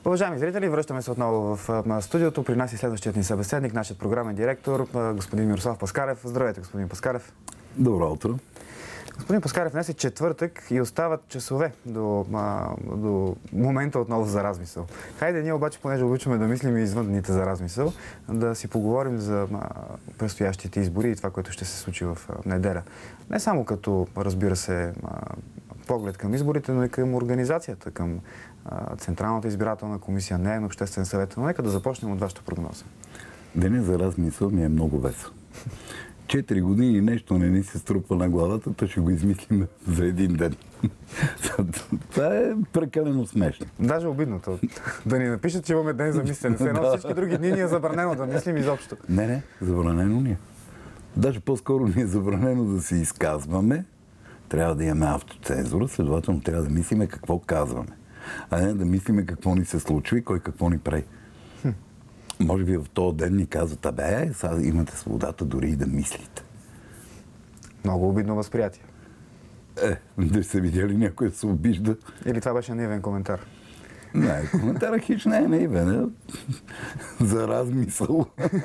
Уважаеми зрители, връщаме се отново в студиото. При нас е следващият ни събеседник, нашият програмен директор, господин Мирослав Паскарев. Здравейте, господин Паскарев. Добро утро. Господин Паскарев, днес е четвъртък и остават часове до момента отново за размисъл. Хайде ние обаче, понеже обичаме да мислим и извън дните за размисъл, да си поговорим за предстоящите избори и това, което ще се случи в неделя. Не само като, разбира се, поглед към изборите, но и към организацията, към Централната избирателна комисия, не на Обществен съвет. Но нека да започнем от вашата прогноза. Денят за размисъл ми е много весел. 4 години нещо не ни се струпва на главата, то ще го измислим за един ден. Това е прекалено смешно. Даже обидното. Да ни напишат, че имаме ден за мислене. Едно всички други дни ни е забранено да мислим изобщо. Не, забранено ни е. Даже по-скоро ни е забранено да се изказваме. Трябва да имаме автоцензура, следователно трябва да мислиме какво казваме. А не да мислиме какво ни се случва и кой какво ни прави. Може би в този ден ни казват, сега имате свободата дори и да мислите. Много обидно възприятие. Да се видяли някой да се обижда. Или това беше наивен коментар? Не, коментарът хич не е наивен. За размисъл.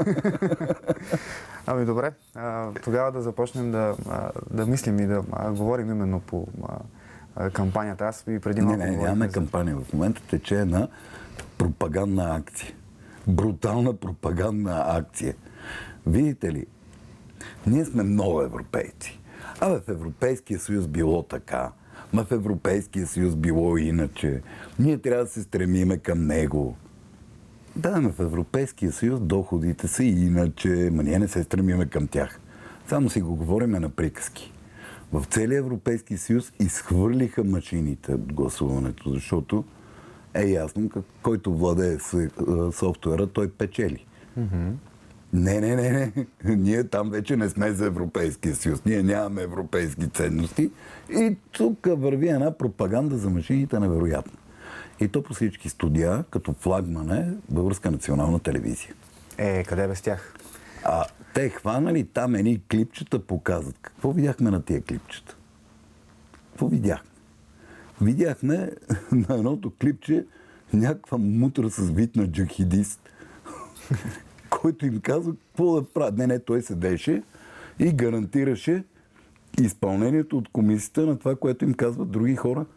Ами добре, тогава да започнем да мислим и да говорим именно по кампанията. Аз и преди малко нямаме кампания. В момента тече една пропагандна акция. Брутална пропагандна акция. Видите ли, ние сме много европейци. В Европейския съюз било така, в Европейския съюз било иначе. Ние трябва да се стремиме към него. Да, в Европейския съюз доходите са и иначе, ние не се стремиме към тях. Само си го говориме на приказки. В целия Европейски съюз изхвърлиха машините от гласуването, защото е ясно, който владее софтуера, той печели. Не. Ние там вече не сме за Европейския съюз. Ние нямаме европейски ценности. И тук върви една пропаганда за машините невероятно. И то по всички студия, като флагман е Българска национална телевизия. Къде без тях? Те хванали там едни клипчета, показват. Какво видяхме на тия клипчета? Какво видяхме? Видяхме на едното клипче някаква мутра с вид на джахидист, който им казва какво да правят. Не, той седеше и гарантираше изпълнението от комисията на това, което им казват други хора.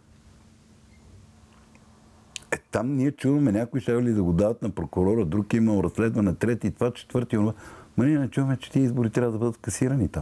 Там ние чуваме някой ще ли да го дават на прокурора, друг имал разследване, трети, това, четвърти, онова. Ние не чуваме, че тия избори трябва да бъдат касирани там.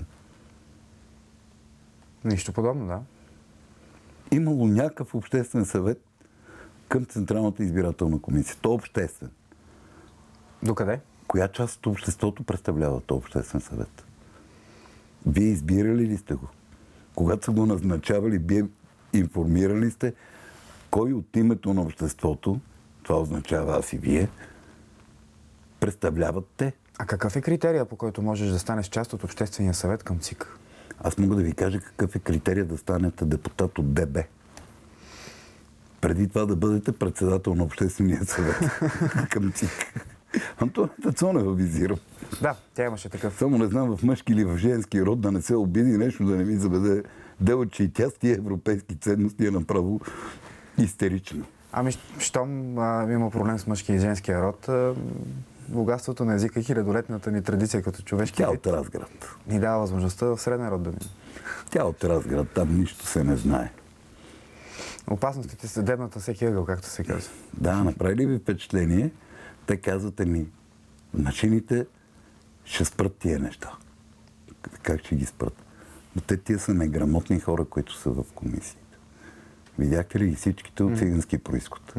Нищо подобно, да. Имало някакъв обществен съвет към Централната избирателна комисия. То обществен. Докъде? Коя част от обществото представлява то обществен съвет? Вие избирали ли сте го? Когато са го назначавали, вие информирали сте кой от името на обществото, това означава аз и вие, представляват те? А какъв е критерия, по който можеш да станеш част от Обществения съвет към ЦИК? Аз мога да ви кажа какъв е критерия да станете депутат от ДБ. Преди това да бъдете председател на Обществения съвет към ЦИК. Антонета Цонева визирам. Да, тя имаше такъв. Само не знам в мъжки или в женски род да не се обиди нещо, да не ми заведе дело, че и тя с тия европейски ценности е направо истерично. Щом има проблем с мъжки и женския род, богатството на езика и хилядолетната ни традиция като човешки вид. Тя от Разград. Ни дава възможността в среден род да мине. Тя от Разград, там нищо се не знае. Опасностите са дебната всеки ъгъл, както се казва. Да, направи ли ви впечатление? Те казвате ми, машините ще спрат тия неща. Как ще ги спрат? Но тия са неграмотни хора, които са в комисията. Видяхте ли ги всичките от цигански произход?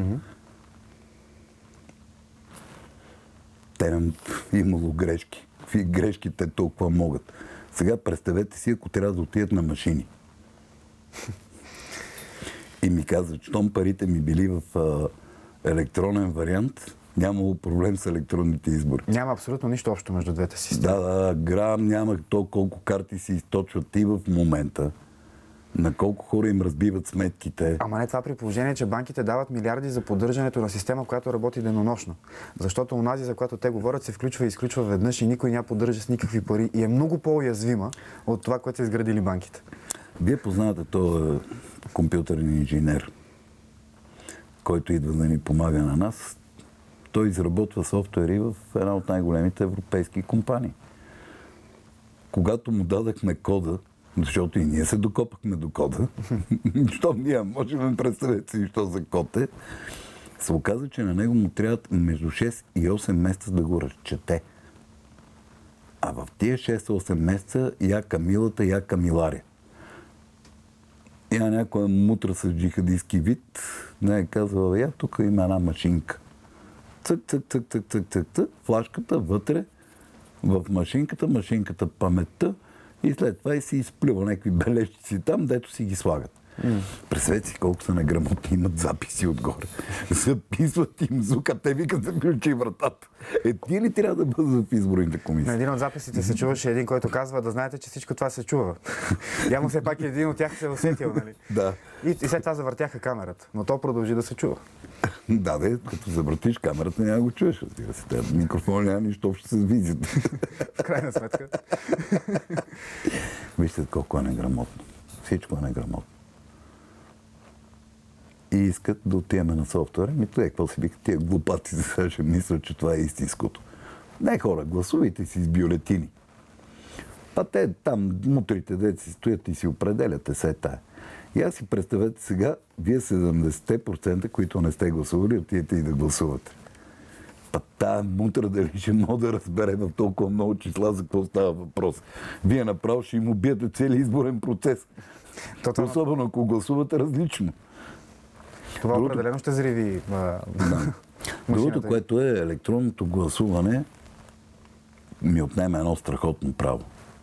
Те нам имало грешки. Какви грешки те толкова могат? Сега представете си, ако трябва да отидат на машини. И ми казват, щом парите ми били в електронен вариант, нямало проблем с електронните избори. Няма абсолютно нищо общо между двете системи. Да, грам няма то колко карти се източват и в момента. На колко хора им разбиват сметките. Ама не това при положение, че банките дават милиарди за поддържането на система, която работи денонощно. Защото онази, за която те говорят, се включва и изключва веднъж и никой няма поддържа с никакви пари и е много по-уязвима от това, което са изградили банките. Вие познавате този компютърен инженер, който идва да ни помага на нас, той изработва софтуери в една от най-големите европейски компании. Когато му дадахме кода, защото и ние се докопахме до кода, защото ние можем да представете си, що за код е, се оказа, че на него му трябва между 6 и 8 месеца да го разчете. А в тия 6-8 месеца я Камилата, я Камиларя. Я някоя мутра с джихадистски вид не е казала, я тук има една машинка. Цък, цък, цък, цък, цък, цък, цък, флашката вътре в машинката паметта и след това и си изплюва някакви бележчици там, дето си ги слагат. Представете си колко са неграмотни, имат записи отгоре. Записват им звука, те викат да включи вратата. Тия ли трябва да бъдат в изборните комисии? На един от записите се чуваше един, който казва да знаете, че всичко това се чува. Явно все пак един от тях се е усетил, нали? Да. И след това завъртяха камерата, но то продължи да се чува. Да, като завъртиш камерата, няма го чуеш. Микрофон няма нищо общо с визията. В крайна сметка. Вижте колко е неграмотно. Всичко е неграмотно. И искат да отиваме на софтуера. Какво си викат? Тия глупаци за сега ще мислят, че това е истинското. Не, хора, гласувайте си с бюлетини. Па те там, мутрите деци стоят и си определяте се тая. И аз си представете сега, вие 70%, които не сте гласували, отидете и да гласувате. Па тая мутра дали ще мога да разбере в толкова много числа за какво става въпрос. Вие направо ще им убиете целият изборен процес. Особено ако гласувате различно. Това определено ще зриви Другото, което е електронното гласуване, ми отнема едно страхотно право.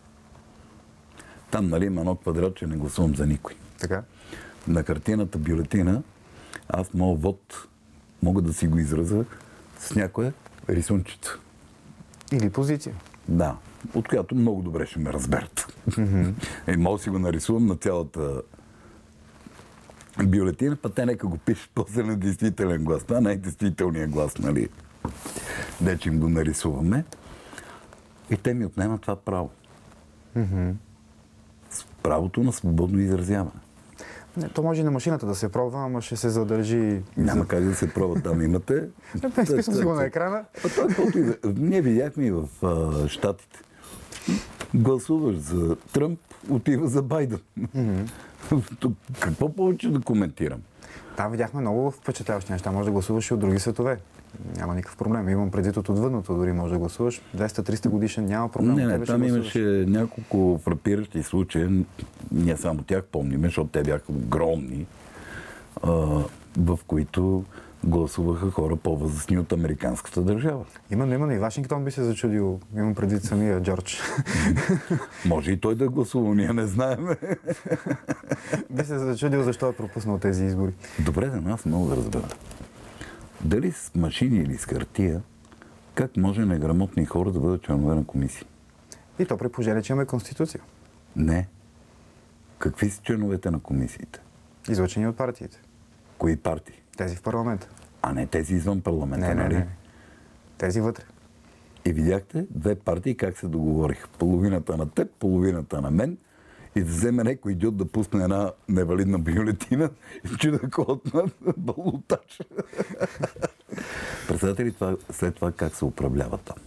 Там, нали, има едно квадрат, че не гласувам за никой. Така. На хартиената бюлетина аз моят вод мога да си го изразя с някоя рисунчица. Или позиция. Да, от която много добре ще ме разберат. Мога да си го нарисувам на цялата бюлетина, па те нека го пишат после на действителен глас. Това не е действителният глас, нали? Дече им го нарисуваме. И те ми отнемат това право. Правото на свободно изразяване. Не, то може и на машината да се пробва, ама ще се задържи... Няма как да се пробва, там имате. Списвам си го на екрана. Ние видяхме и в Щатите. Гласуваш за Тръмп, отива за Байден. Какво повече да коментирам? Там видяхме много впечатляващи неща. Може да гласуваш и от други светове. Няма никакъв проблем. Имам предвид от отвъдното, дори може да гласуваш. 200-300 годишен няма проблем. Не, там имаше няколко фрапиращи случаи. Ние само тях помним, защото те бяха огромни, в които гласуваха хора по-възрастни от американската държава. Именно и Вашингтон би се зачудил. Имам предвид самия Джордж. Може и той да гласува, ние не знаем. Би се зачудил защо е пропуснал тези избори. Добре, да аз мога да разбера. Дали с машини или с хартия, как може неграмотни хора да бъдат членове на комисии? И то при положение, че имаме конституция. Не. Какви са членовете на комисиите? Излъчени от партиите. Кои партии? Тези в парламента. А не тези извън парламента, нали? Не. Тези вътре. И видяхте две партии как се договориха. Половината на теб, половината на мен. И да вземе някой идиот да пусне една невалидна бюлетина и че да ходят на балотаж. Представете ли след това как се управлява там?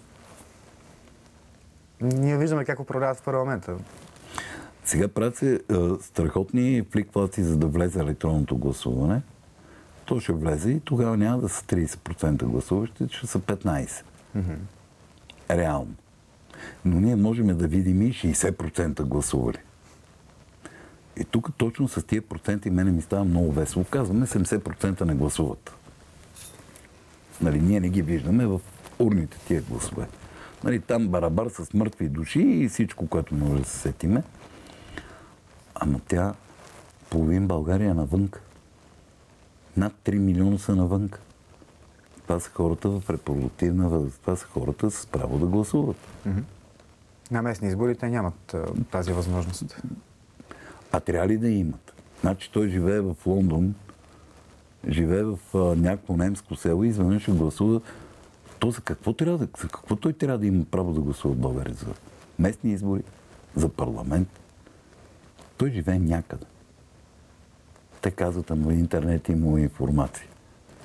Ние виждаме как управляват в парламента. Сега правят се страхотни фликфлаци, за да влезе електронното гласуване. То ще влезе и тогава няма да са 30% гласуващи, ще са 15%. Реално. Но ние можем да видим и 60% гласували. И тук точно с тия проценти мене ми става много весело. Казваме, 70% не гласуват. Нали, ние не ги виждаме в урните тия гласове. Нали, там барабар с мъртви души и всичко, което може да се сетиме. Ама тя половин България навънка. Над 3 милиона са навънка. Това са хората в репродуктивна възраст. Това са хората с право да гласуват. На местни избори те нямат тази възможност. А трябва ли да имат? Значи той живее в Лондон, живее в някакво немско село и изведнъж ще гласува. То за какво той трябва да има право да гласува в България? За местни избори? За парламент? Той живее някъде. Те казват, ама в интернет има информация.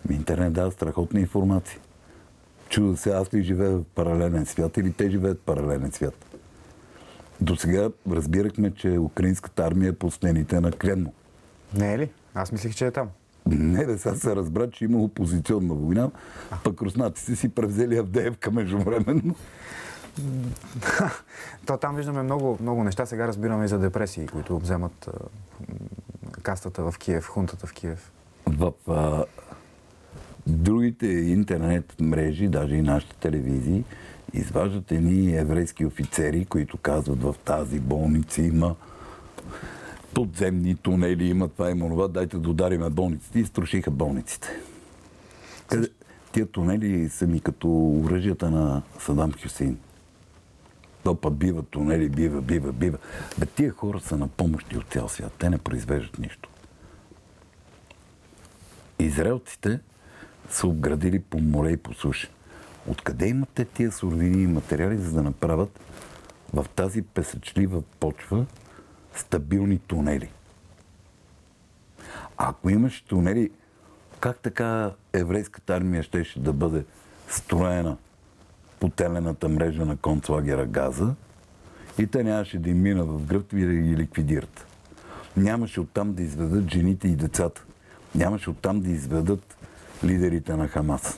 Интернет дава страхотна информация. Чуда се, аз ли живея в паралелен свят или те живеят в паралелен свят. До сега разбирахме, че украинската армия е по стените на Кремъл. Не е ли? Аз мислих, че е там. Не, бе, сега се разбра, че има опозиционна война, пък руснаците си превзели Авдеевка междувременно. То там виждаме много, много неща. Сега разбираме и за депресии, които вземат кастата в Киев, хунтата в Киев. В другите интернет мрежи, даже и нашите телевизии, изваждат едни еврейски офицери, които казват, в тази болница има подземни тунели, има това, има това, дайте да удариме болниците, и струшиха болниците. Тия тунели са ми като оръжията на Садам Хюсейн. То път бива тунели, бива. Бе, тия хора са на помощи от цял свят. Те не произвеждат нищо. Израелците са обградили по море и по суша. Откъде имат те тия суровини и материали, за да направят в тази песъчлива почва стабилни тунели? Ако имаше тунели, как така еврейската армия щеше да бъде строена по телената мрежа на концлагера Газа и те нямаше да им мина в гръб и да ги ликвидират? Нямаше оттам да изведат жените и децата. Нямаше оттам да изведат лидерите на Хамас.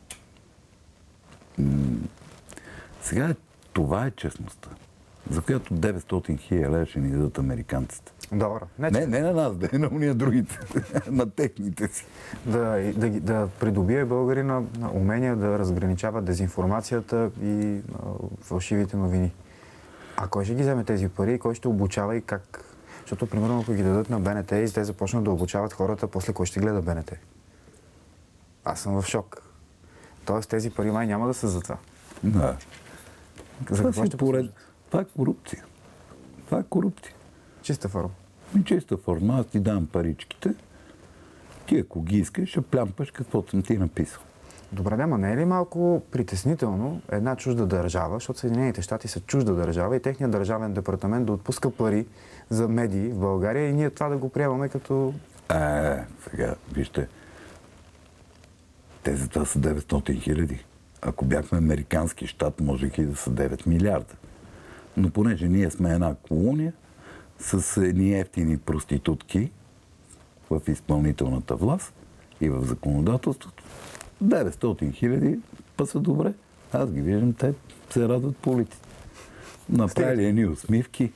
Сега това е честността, за която 900 хиляди лева ще ни дадат американците. Добре. Не на нас, да е на уния другите, на техните си. Да придобие българина умения да разграничава дезинформацията и фалшивите новини. А кой ще ги вземе тези пари? Кой ще обучава и как? Защото, примерно, ако ги дадат на БНТ и те започнат да обучават хората, после кой ще гледа БНТ? Аз съм в шок. Тоест тези пари май няма да са за това. Да. За какво ще послужат? Това е корупция. Това е корупция. Чиста форма. Чиста форма. Аз ти давам паричките. Ти ако ги искаш, ще плямпаш каквото съм ти написал. Добре, ама не е ли малко притеснително една чужда държава, защото Съединените щати са чужда държава и техният държавен департамент да отпуска пари за медии в България и ние това да го приемаме като... Сега, вижте, те за това са 900 хиляди. Ако бяхме американски щат, можеха и да са 9 милиарда. Но понеже ние сме една колония с едни ефтини проститутки в изпълнителната власт и в законодателството, 900 хиляди па са добре. Аз ги виждам, те се радват по улиците. Направили едни усмивки.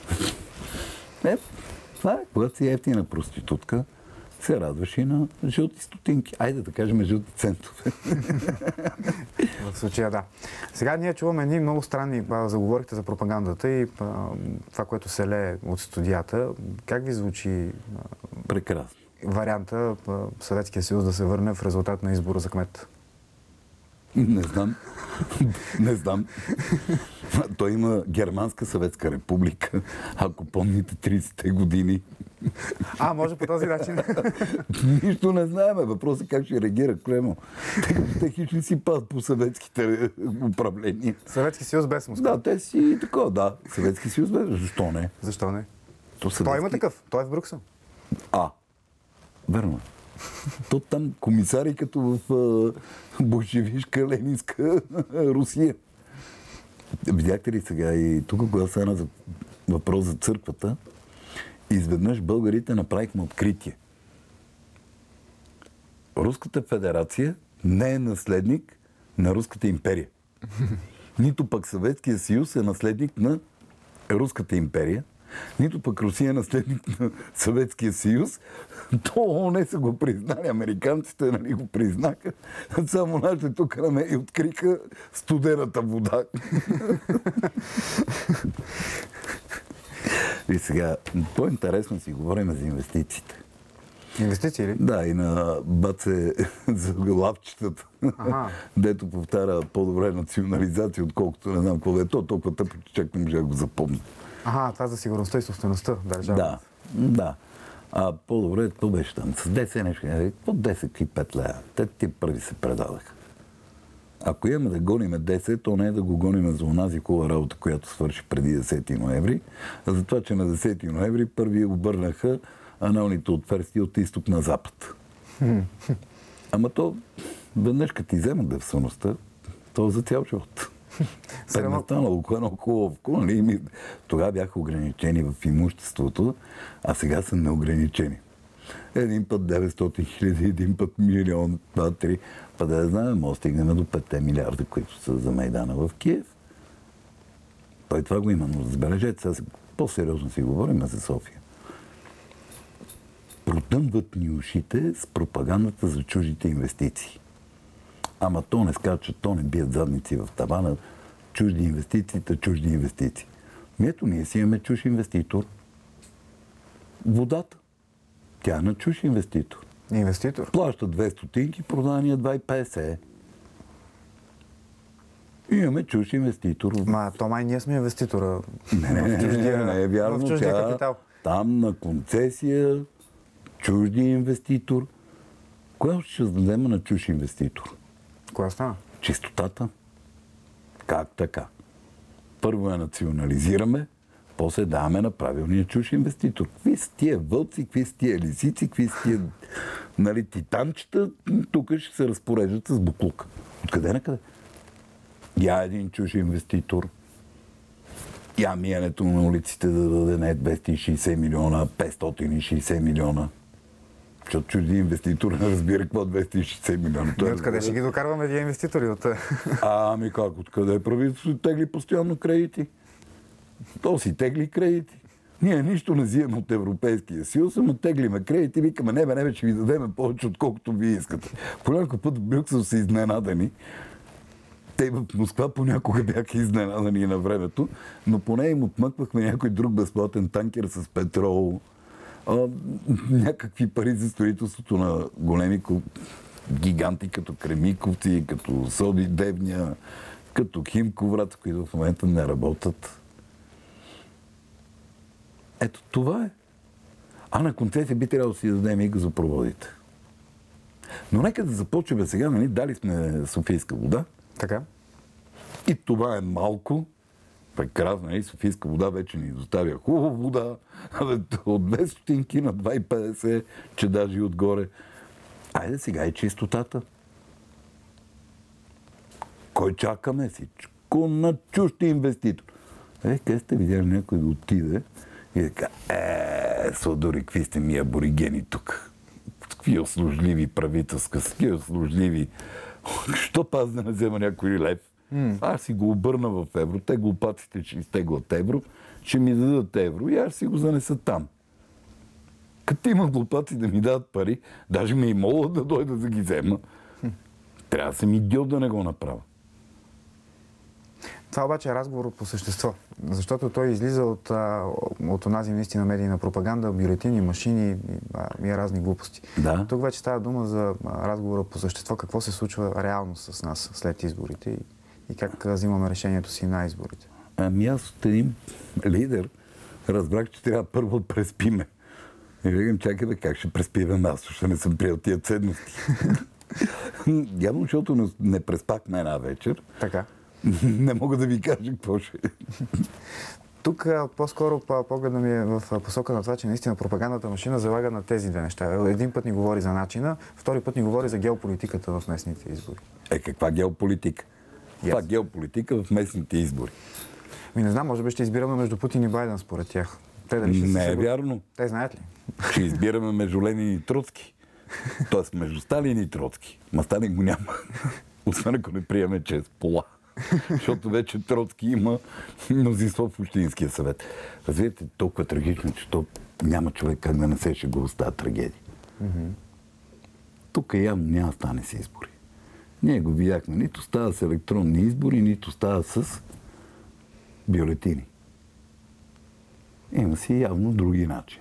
Това е, когато си ефтина проститутка, се радваш и на жълти стотинки. Айде да кажем жълти центове. В случая да. Сега ние чуваме едни много странни, заговорихте за пропагандата и това, което се лее от студията. Как ви звучи прекрасно варианта Съветския съюз да се върне в резултат на избора за кмет? Не знам. Не знам. Той има Германска съветска република, ако помните 30-те години. Може по този начин. Нищо не знаем. Въпросът е как ще реагира Кремъл. Те хич ли си падат по съветските управления? Съветски съюз без Москва. Да, те си такова, да. Съветски съюз без. Защо не? Защо не? Той има такъв. Той е в Брюксел. Верно. То там комисари като в болшевишка, ленинска Русия. Видяхте ли сега и тук, когато стана за въпрос за църквата, изведнъж българите направихме откритие. Руската федерация не е наследник на Руската империя. Нито пък Съветския съюз е наследник на Руската империя, нито пък Русия е наследник на Съветския съюз. То не са го признали, американците нали го признаха. Само нашите тук намери откриха студената вода. И сега, по-интересно си говорим за инвестициите. Инвестиции ли? Да, и на Баце за лапчетата. Дето повтаря по-добре национализация, отколкото не знам какво е. Толкова тъпо, че чак не може да го запомня. Това за сигурността и собствеността държава. Да. По-добре, какво беше там? С 10 нещо. Какво 10 и 5 лева? Те ти първи се предадаха. Ако имаме да гониме 10, то не е да го гониме за онази хубава работа, която свърши преди 10 ноември, а за това, че на 10 ноември първи обърнаха аналните отверстия от изток на запад. Ама то, веднъж като ти вземат дървствеността, то е за цял живот. Петна станало едно хубаво. Нали? Тогава бяха ограничени в имуществото, а сега са неограничени. Един път 900 хиляди, един път милион, 2-3. Па да знаем, може да стигнем до 5 милиарда, които са за Майдана в Киев. Той това го има, но забележете, сега по-сериозно си говорим за София. Протъмват ни ушите с пропагандата за чуждите инвестиции. Ама то не скачат, то не бият задници в тавана. Чужди инвестиции. Ето, ние си имаме чуж инвеститор. Водата. Тя е на чуж инвеститор. Инвеститор? Плаща 2 стотинки, продания 2,50. Имаме чуж инвеститор. То май ние сме инвеститора. Не е вярно. В чуждия капитал. Там на концесия, чужди инвеститор. Кое ще дадем на чуж инвеститор? Коя стана? Чистотата. Как така? Първо я национализираме, после даваме на правилния чуж инвеститор. Какви са тия вълци, какви са тия лисици, какви са тия титанчета, тук ще се разпореждат с буклук. Откъде на къде? Я един чуж инвеститор. Я миенето на улиците да даде не 260 милиона, 560 милиона. Защото чужди инвеститор не разбира какво 260 милиона. Ние откъде ще ги докарваме тия инвеститори? Ами как, откъде правителството тегли постоянно кредити? То си тегли кредити. Ние нищо не взимаме от Европейския съюз, ама теглиме кредити, викаме, не, ще ви дадем повече, отколкото вие искате. Понякога път в Брюксел са изненадани. Те в Москва понякога бяха изненадани на времето, но поне им отмъквахме някой друг безплатен танкер с петрол, някакви пари за строителството на големи гиганти, като Кремиковци, като Соди Девня, като Химковрат, които в момента не работят. Ето това е. А на концесия би трябвало да си дадем и газопроводите. Но нека да започваме сега, нали? Дали сме Софийска вода. Така. И това е малко. Прекрасно, нали? Софийска вода вече ни доставя хубава вода. От 2 стотинки на 2,50, че даже и отгоре. Айде сега и чистотата. Кой чакаме? Всичко на чужд инвеститор. Къде сте видяли някой да отиде и да каже, Содори, какви сте ми аборигени тук? Какви услужливи правителства, какви услужливи. Що паз да не взема някой лев? Аз си го обърна в евро. Те глупаците ще изтеглят евро, ще ми дадат евро и аз си го занеса там. Като има глупаци да ми дадат пари, даже ме и моля да дойда да ги взема. Трябва да съм идиот да не го направя. Това обаче е разговор по същество, защото той излиза от онази наистина медийна пропаганда, бюлетини, машини и разни глупости. Да. Тук вече става дума за разговора по същество, какво се случва реално с нас след изборите и как взимаме решението си на изборите. Ами аз от един лидер разбрах, че трябва първо да преспиме. И викам, чакай бе, как ще преспивам аз, защото не съм приел тия ценности. Явно, защото не преспахме една вечер. Така. Не мога да ви кажа какво ще е. Тук по-скоро погледът ми е в посока на това, че наистина пропагандната машина залага на тези две неща. Един път ни говори за начина, втори път ни говори за геополитиката в местните избори. Каква геополитика? Това геополитика в местните избори. Не знам, може би ще избираме между Путин и Байден според тях. Те дали ще не е вярно. Те знаят ли? Ще избираме между Ленин и Троцки. Тоест между Сталин и Троцки. Ма Сталин го няма. Освен ако не приеме, че е с пола. Защото вече Троцки има мнозинство в Общинския съвет. Разбирате, толкова трагично, че то няма човек как да не се шегува тази трагедия. Тук явно няма стане с избори. Ние го видяхме. Нито става с електронни избори, нито става с бюлетини. Има си явно други начини.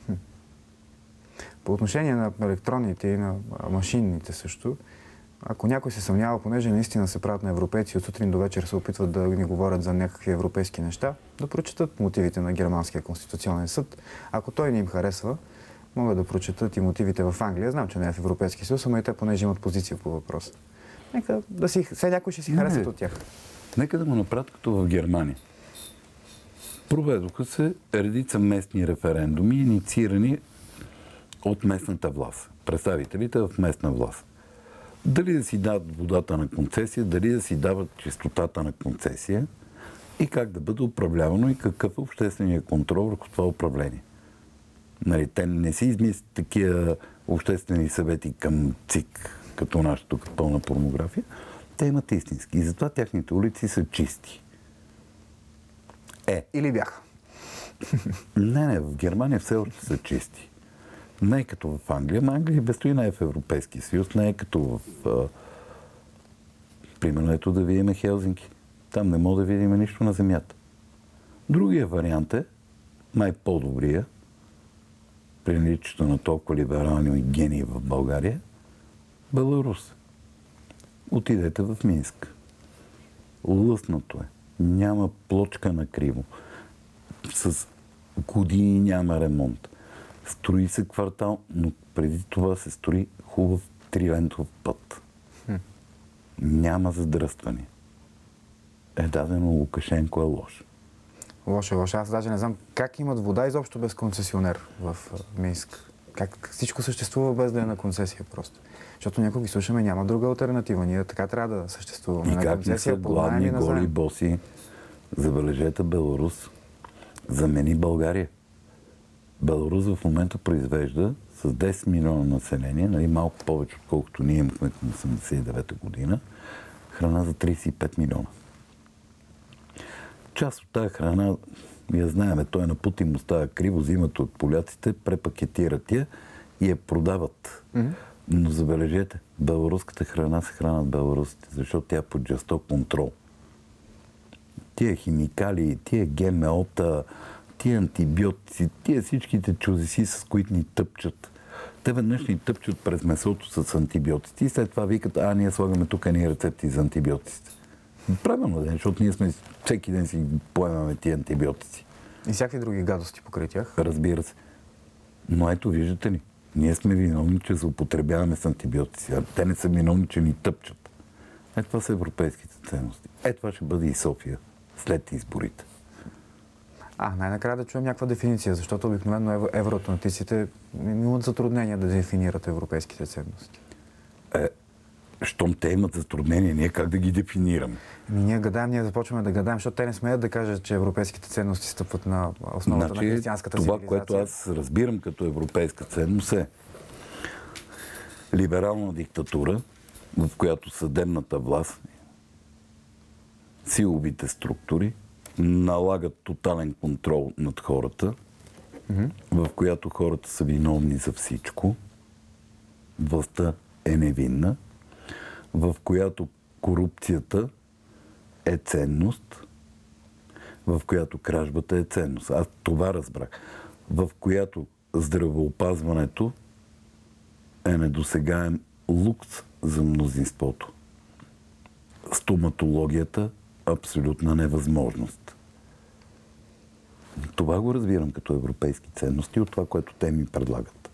По отношение на електронните и на машинните също, ако някой се съмнява, понеже наистина се правят на европейци, от сутрин до вечер се опитват да ни говорят за някакви европейски неща, да прочетат мотивите на Германския конституционен съд. Ако той не им харесва, могат да прочетат и мотивите в Англия. Знам, че не е в Европейския съюз, ама и те понеже имат позиция по въпроса. Нека да си, все някой ще си харесат от тях. Нека да го направят като в Германия. Проведоха се редица местни референдуми, инициирани от местната власт. Представителите в местна власт. Дали да си дават водата на концесия, дали да си дават чистотата на концесия и как да бъде управлявано и какъв е общественият контрол върху това управление. Нали, те не си измислят такива обществени съвети към ЦИК, като нашата тук пълна порнография. Те имат истински. И затова тяхните улици са чисти. Или бяха. Не, в Германия все още са чисти. Не е като в Англия. Англия без това не е в Европейския съюз. Не е като в... примерно ето да видим Хелзинки. Там не мога да видим нищо на земята. Другия вариант е, най-по-добрия, при наличието на толкова либерални гении в България, Беларус. Отидете в Минск. Лъснато е. Няма плочка на криво. С години няма ремонт. Строи се квартал, но преди това се строи хубав трилентов път. Няма задръстване. Дадено Лукашенко е лош. Лошо. Аз даже не знам как имат вода изобщо без концесионер в Минск. Как всичко съществува без да е на концесия просто. Защото някой ги слушаме, няма друга алтернатива. Ние така трябва да съществуваме. И как не са гладни, голи, боси. Забележете, Беларус замени България. Беларус в момента произвежда с 10 милиона население, нали, малко повече, отколкото ние имахме към 1989 година, храна за 35 милиона. Част от тази храна, я знаеме, той на път им остава криво, взимат от поляците, препакетират я и я продават. Но забележете, беларуската храна се хранят беларусите, защото тя е под жесток контрол. Тия химикали, тия ГМО-та, тия антибиотици, тия всичките чудеси, с които ни тъпчат. Те веднъж ни тъпчат през месото с антибиотици и след това викат, ние слагаме тук едни рецепти за антибиотиците. Правилно, защото ние сме всеки ден си поемаме тия антибиотици. И всякакви други гадости покрай тях. Разбира се. Но ето, виждате ли, ние сме виновни, че се употребяваме с антибиотици, а те не са виновни, че ни тъпчат. Това са европейските ценности. Това ще бъде и София след изборите. Най-накрая да чуем някаква дефиниция, защото обикновено евроатлантиците имат затруднения да дефинират европейските ценности. Щом те имат затруднения, ние как да ги дефинираме? Ние започваме да гадаем, защото те не смеят да кажат, че европейските ценности стъпват на основата на християнската цивилизация. Това, което аз разбирам като европейска ценност е либерална диктатура, в която съдебната власт, силовите структури налагат тотален контрол над хората, в която хората са виновни за всичко, властта е невинна, в която корупцията е ценност, в която кражбата е ценност. Аз това разбрах. В която здравеопазването е недосегаем лукс за мнозинството. Стоматологията – абсолютна невъзможност. Това го разбирам като европейски ценности от това, което те ми предлагат.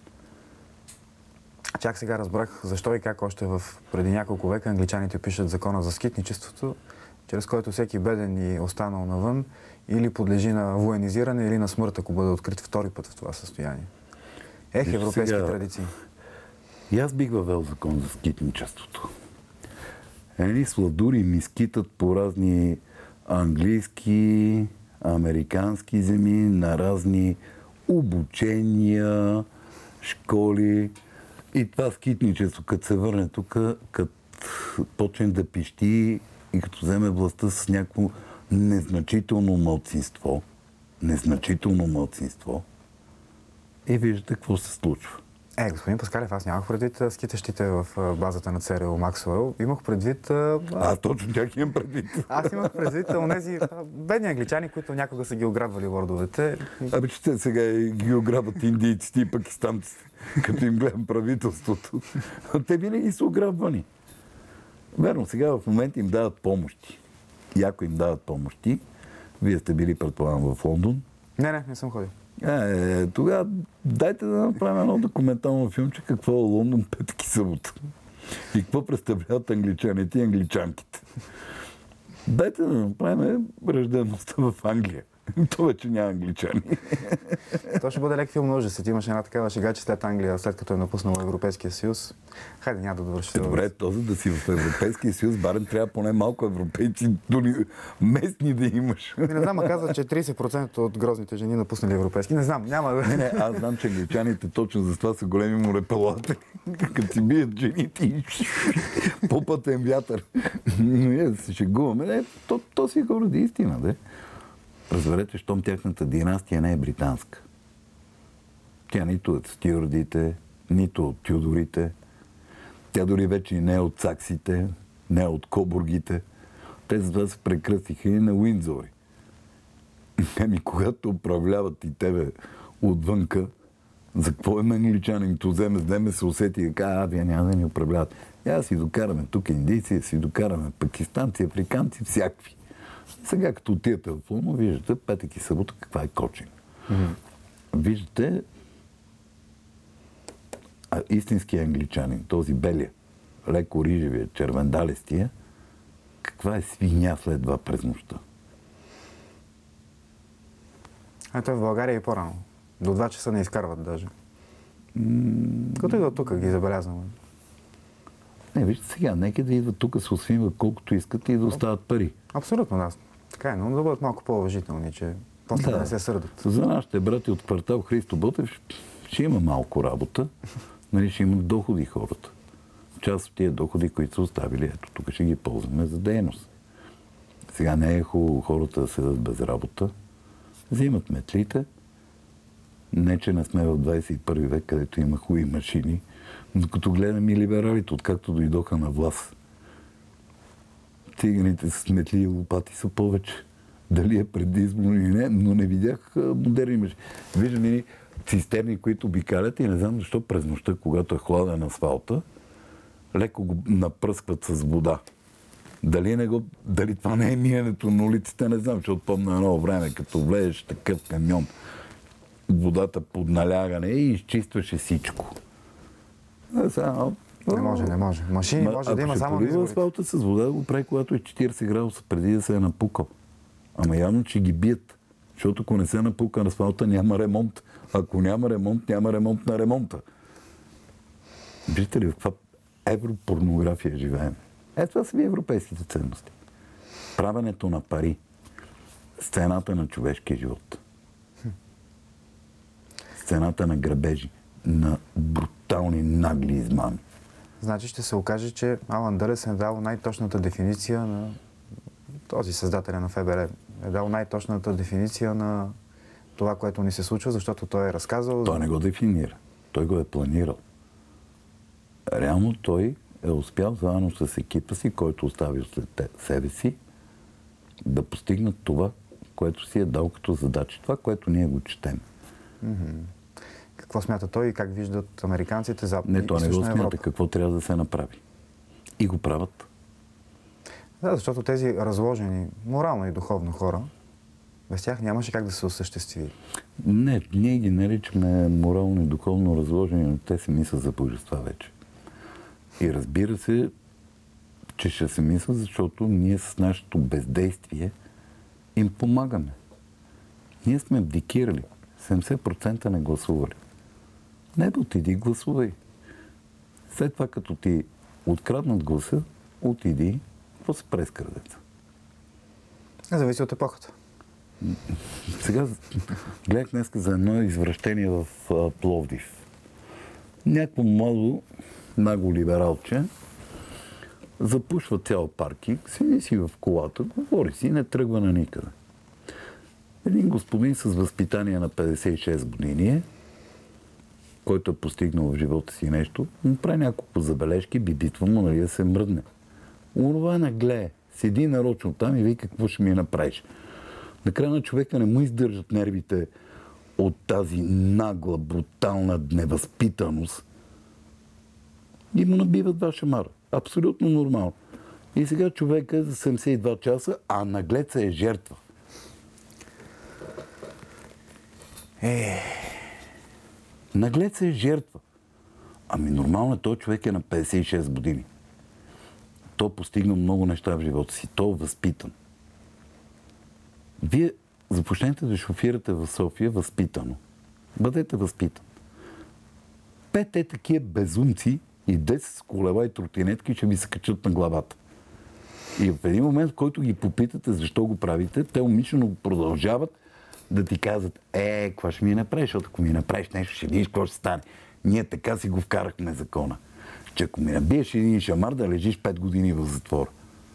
Чак сега разбрах защо и как още преди няколко века англичаните пишат закона за скитничеството, чрез който всеки беден и останал навън или подлежи на военизиране, или на смърт, ако бъде открит втори път в това състояние. Европейски традиции. И аз бих въвел закон за скитничеството. Едни сладури ми скитат по разни английски, американски земи, на разни обучения, школи. И това скитничество, като се върне тук, като почне да пищи и като вземе властта с някакво незначително малцинство, и виждате какво се случва. Господин Паскалев, аз нямах предвид скитащите в базата на ЦРУ Максуел. Имах предвид... Точно тях имам предвид. Аз имах предвид онези бедни англичани, които някога са ги ограбвали лордовете. Че сега ги ограбват индийците и пакистанците, като им гледам правителството. Те винаги са ограбвани. Верно, сега в момента им дават помощи. И ако им дават помощи, вие сте били, предполагам, в Лондон. Не съм ходил. Тогава дайте да направим едно документално филмче какво е Лондон петък и събота. И какво представляват англичаните и англичанките. Дайте да направим ръждеността в Англия. То вече няма англичани. То ще бъде лек филм на ужасът. Имаше една такава шега, че след Англия, след като е напуснала Европейския съюз. Хайде, няма да довърши. Добре, този да си в Европейския съюз, барем трябва поне малко европейци, дори местни да имаш. Не знам, каза, че 30% от грозните жени напуснали европейски. Не знам, няма да... Не, аз знам, че англичаните точно за това са големи морепелатели. Като си бият жените и по-пътен вятър. Но ние да се шегуваме. Не, то си горе да истина, да. Разберете, щом тяхната династия не е британска. Тя нито от стюардите, нито от тюдорите. Тя дори вече не е от саксите, не е от кобургите. Те затова се прекръстиха и на Уиндзори. Ами, когато управляват и тебе отвънка, за какво е англичанин, вземе се усети и кажа, вие няма да ни управляват. Я си докараме тук индийци, си докараме пакистанци, африканци, всякакви. Сега, като отидете в филма, виждате петък и събота каква е кочинг. Виждате истинския англичанин, този белия, леко рижевия, червендалестия, каква е свиня следва през нощта. Ето в България и по-рано. До 2 часа не изкарват даже. Като идват тук, ги забелязваме. Не, вижте сега, нека да идват тук, се освинват колкото искат и да остават пари. Абсолютно, да. Така е, но да бъдат малко по-уважителни, че после да не се сърдат. За нашите брати от квартал Христо Ботев ще има малко работа, нали, ще имат доходи хората. Част от тия доходи, които са оставили, ето тук ще ги ползваме за дейност. Сега не е хубаво хората да седат без работа, взимат метлите. Не, че не сме в 21 век, където има хубави машини, но като гледам и либералите, откакто дойдоха на власт, циганите с метли и лопати са повече. Дали е предизборно или не, но не видях модерни машини. Виждам и цистерни, които обикалят и не знам защо през нощта, когато е хладен асфалта, леко го напръскват с вода. Дали това не е миенето на улиците, не знам, защото помня едно време, като влезеш такъв камион, водата под налягане и изчистваше всичко. Не може. Машини може да има само на изборите. Асфалта с вода го прави, когато е 40 градуса, преди да се е напукал. Ама явно, че ги бият. Защото ако не се напука на асфалта, няма ремонт. Ако няма ремонт, няма ремонт на ремонта. Виждате ли в каква европорнография живеем? Ето това са ви европейските ценности. Правенето на пари. Сцената на човешкия живот. Сцената на грабежи. На брутални нагли измами. Значи ще се окаже, че Алан Дълес е дал най-точната дефиниция на този създателя на ФБР. Е дал най-точната дефиниция на това, което ни се случва, защото той е разказал... Той не го дефинира. Той го е планирал. Реално той е успял заедно с екипа си, който оставил след себе си, да постигнат това, което си е дал като задача. Това, което ние го четем. Какво смята той и как виждат американците, Западна и Източна Европа? Не, той не го смята какво трябва да се направи. И го правят. Да, защото тези разложени морално и духовно хора, без тях нямаше как да се осъществи. Не, ние ги наричаме морално и духовно разложени, но те си мислят за божества вече. И разбира се, че ще се мисля, защото ние с нашето бездействие им помагаме. Ние сме абдикирали. 70% не гласували. Не да отиди, гласувай. След това, като ти откраднат гласа, отиди, какво се прескрадеца. Зависи от епохата. Сега гледах днес за едно извращение в Пловдив. Някакво младо, нагло либералче запушва цял паркинг, седи си в колата, говори си, не тръгва на никъде. Един господин с възпитание на 56 години, който е постигнал в живота си нещо, му прави няколко забележки, бибитва му, нали, да се мръдне. Онова наглее, седи нарочно там и вика, какво ще ми направиш. Накрая на човека не му издържат нервите от тази нагла, брутална невъзпитаност и му набиват два шамара. Абсолютно нормално. И сега човека е за 72 часа, а наглеца е жертва. Наглеца е жертва. Ами нормално е, този човек е на 56 години. Той постигна много неща в живота си. Той е възпитан. Вие започнете да шофирате в София възпитано. Бъдете възпитан. 5 такива безумци и 10 с колела и тротинетки ще ви се качат на главата. И в един момент, в който ги попитате защо го правите, те умишлено го продължават да ти казват, какво ще ми направиш, защото ако ми направиш нещо, ще видиш какво ще стане. Ние така си го вкарахме закона. Че ако ми набиеш един шамар, да лежиш 5 години в затвора.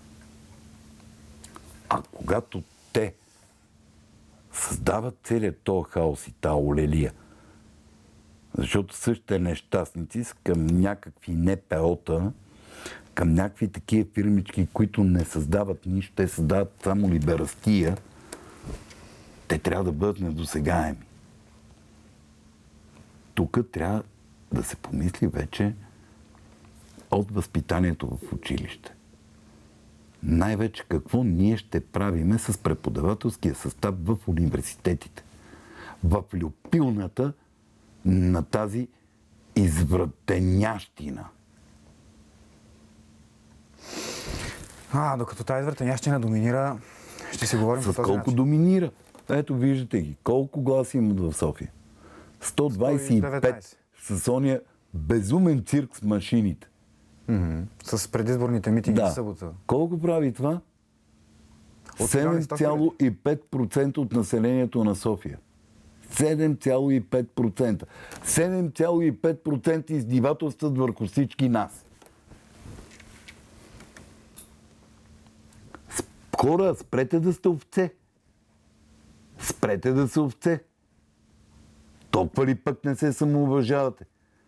А когато те създават целият този хаос и тази олелия, защото същите нещастници са към някакви НПО-та, към някакви такива фирмички, които не създават нищо, те създават само либерастия, те трябва да бъдат недосегаеми. Тук трябва да се помисли вече от възпитанието в училище. Най-вече какво ние ще правиме с преподавателския състав в университетите. В люпилната на тази извратенящина. Докато тази извратенящина доминира, ще си говорим по този колко начин. доминира? Ето виждате ги. Колко гласи имат в София? 125 с ония безумен цирк с машините. С предизборните митинги в събота. Колко прави това? 7,5% от населението на София. 7,5%. 7,5% издевателстват върху всички нас. Хора, спрете да сте овце. Спрете да са овце. Толкова ли пък не се самоуважавате?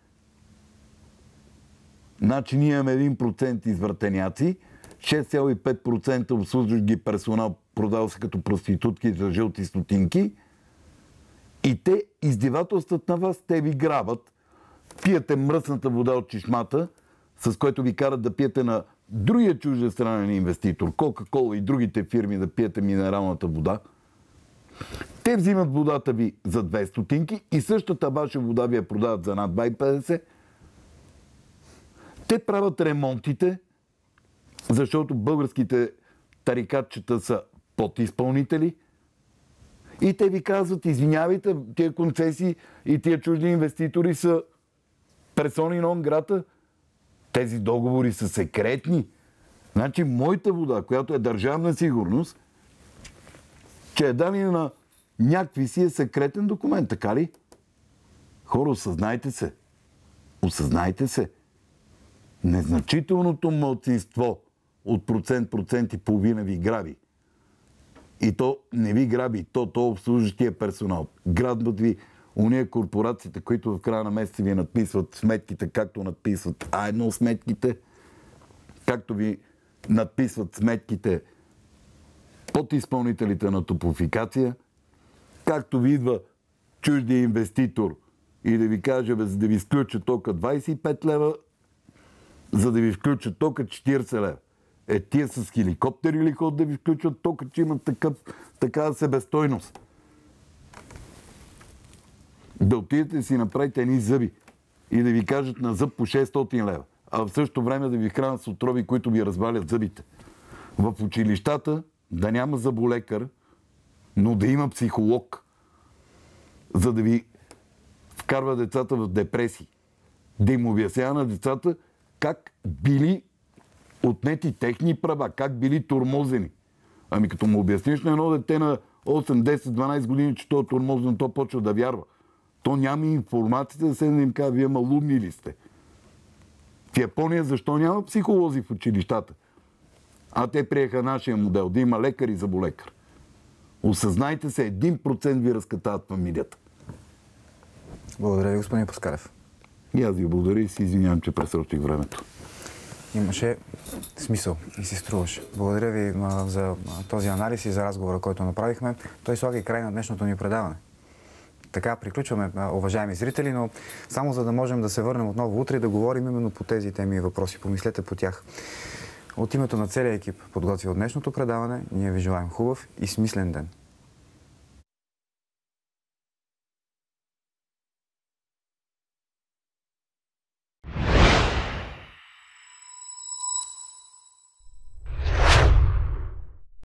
Значи ние имаме 1% извратеняци, 6,5% обслужващ ги персонал, продава се като проститутки за жълти стотинки и те издевателстват на вас, те ви грабат, пиете мръсната вода от чешмата, с което ви карат да пиете на другия чуждестранен инвеститор, Кока-кола и другите фирми да пиете минералната вода. Те взимат водата ви за 2 стотинки и същата ваша вода ви я продават за над 2,50. Те правят ремонтите, защото българските тарикатчета са подизпълнители и те ви казват, извинявайте, тия концесии и тия чужди инвеститори са персони нон грата. Тези договори са секретни. Значи моята вода, която е държавна сигурност, че е дали на някакви си е секретен документ, така ли? Хора, осъзнайте се. Осъзнайте се. Незначителното малцинство от процент и половина ви граби. И то не ви граби, то обслужващия персонал. Грабват ви уния корпорациите, които в края на месеца ви надписват сметките, както надписват А1 сметките, както ви надписват сметките подизпълнителите на Топлофикация, както ви идва чуждия инвеститор и да ви каже, за да ви изключа тока 25 лева, за да ви включат тока 40 лева. Тия с хеликоптери ли ходят да ви включват тока, че имат такава себестойност? Да отидете си направите едни зъби и да ви кажат на зъб по 600 лева, а в същото време да ви хранят с отрови, които ви развалят зъбите. В училищата да няма зъболекар, но да има психолог, за да ви вкарва децата в депресии. Да им обяснява на децата как били отнети техни права, как били тормозени. Ами като му обясниш на едно дете на 8, 10, 12 години, че то е тормозено, то почва да вярва. То няма информацията да се да им казва, вие малумни ли сте? В Япония защо няма психолози в училищата? А те приеха нашия модел, да има лекар и зъболекар. Осъзнайте се, 1% ви разкатават фамилията. Благодаря ви, господин Паскалев. И аз ви благодаря и си извинявам, че пресрочих времето. Имаше смисъл и си струваше. Благодаря ви за този анализ и за разговора, който направихме. Той слага и край на днешното ни предаване. Така приключваме, уважаеми зрители, но само за да можем да се върнем отново утре и да говорим именно по тези теми и въпроси. Помислете по тях. От името на целия екип, подготвил днешното предаване, ние ви желаем хубав и смислен ден.